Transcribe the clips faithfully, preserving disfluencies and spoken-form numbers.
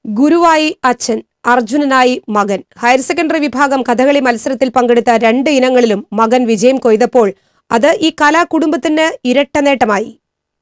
ഗുരുവായി അച്ഛൻ, അർജുനനായി മകൻ. ഹയർ സെക്കൻഡറി വിഭാഗം കഥകളി മത്സരത്തിൽ പങ്കെടുത്ത രണ്ട് ഇനങ്ങളിലും മകൻ വിജയം കൊയ്തപ്പോൾ അത് ഈ കലാകുടുംബത്തിന് ഇരട്ട നേട്ടമായി.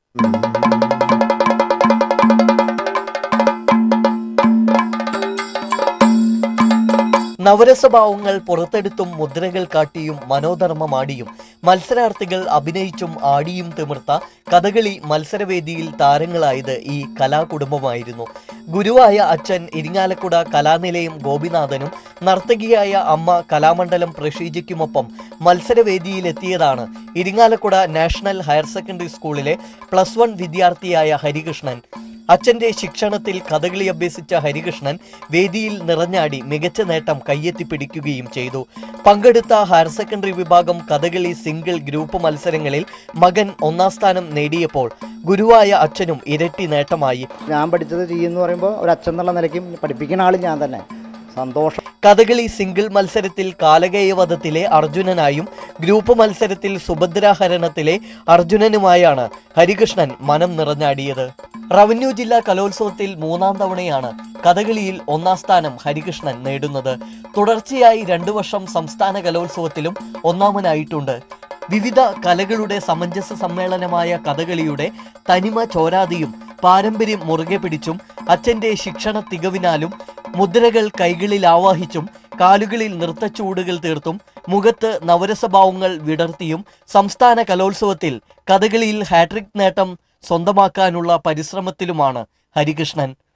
നവരസഭാവങ്ങൾ പുറത്തെടുത്തും മുദ്രകൾ കാട്ടിയും മനോധർമ്മമാടിയും മത്സരാർത്ഥികൾ അഭിനയിച്ചും ആടിയും തിമിർത്ത കഥകളി മത്സരവേദിയിൽ താരങ്ങളായത് ഈ കലാകുടുംബമായിരുന്നു. ഗുരുവായ അച്ഛൻ ഇരിങ്ങാലക്കുട കലാനിലയം ഗോപിനാഥനും നർത്തകിയായ അമ്മ കലാമണ്ഡലം പ്രഷീജയ്ക്കുമൊപ്പം മത്സരവേദിയിലെത്തിയതാണ് ഇരിങ്ങാലക്കുട നാഷണൽ ഹയർ സെക്കൻഡറി സ്കൂളിലെ പ്ലസ് വൺ വിദ്യാർത്ഥിയായ ഹരികൃഷ്ണൻ. അച്ഛന്റെ ശിക്ഷണത്തിൽ കഥകളി അഭ്യസിച്ച ഹരികൃഷ്ണൻ വേദിയിൽ നിറഞ്ഞാടി മികച്ച നേട്ടം കയ്യെത്തിപ്പിടിക്കുകയും ചെയ്തു. പങ്കെടുത്ത ഹയർ സെക്കൻഡറി വിഭാഗം കഥകളി സിംഗിൾ ഗ്രൂപ്പ് മത്സരങ്ങളിൽ മകൻ ഒന്നാം സ്ഥാനം നേടിയപ്പോൾ ഗുരുവായ അച്ഛനും ഇരട്ടി നേട്ടമായി. ഞാൻ പഠിച്ചത് ചെയ്യുമെന്ന് പറയുമ്പോൾ ഒരു അച്ഛൻ എന്നുള്ള നിലയ്ക്കും പഠിപ്പിക്കുന്ന ആൾ ഞാൻ തന്നെ. സന്തോഷം. കഥകളി സിംഗിൾ മത്സരത്തിൽ കാലകേയവധത്തിലെ അർജുനനായും ഗ്രൂപ്പ് മത്സരത്തിൽ സുഭദ്രാഹരണത്തിലെ അർജുനനുമായാണ് ഹരികൃഷ്ണൻ മനം നിറഞ്ഞാടിയത്. റവന്യൂ ജില്ലാ കലോത്സവത്തിൽ മൂന്നാം തവണയാണ് കഥകളിയിൽ ഒന്നാം സ്ഥാനം ഹരികൃഷ്ണൻ നേടുന്നത്. തുടർച്ചയായി രണ്ടു വർഷം സംസ്ഥാന കലോത്സവത്തിലും ഒന്നാമനായിട്ടുണ്ട്. വിവിധ കലകളുടെ സമഞ്ജസ സമ്മേളനമായ കഥകളിയുടെ തനിമ ചോരാതെയും പാരമ്പര്യം മുറുകെ പിടിച്ചും അച്ഛന്റെ ശിക്ഷണ തികവിനാലും മുദ്രകൾ കൈകളിൽ ആവാഹിച്ചും കാലുകളിൽ നൃത്തച്ചൂടുകൾ തീർത്തും മുഖത്ത് നവരസഭാവങ്ങൾ വിടർത്തിയും സംസ്ഥാന കലോത്സവത്തിൽ കഥകളിയിൽ ഹാട്രിക് നേട്ടം സ്വന്തമാക്കാനുള്ള പരിശ്രമത്തിലുമാണ് ഹരികൃഷ്ണൻ.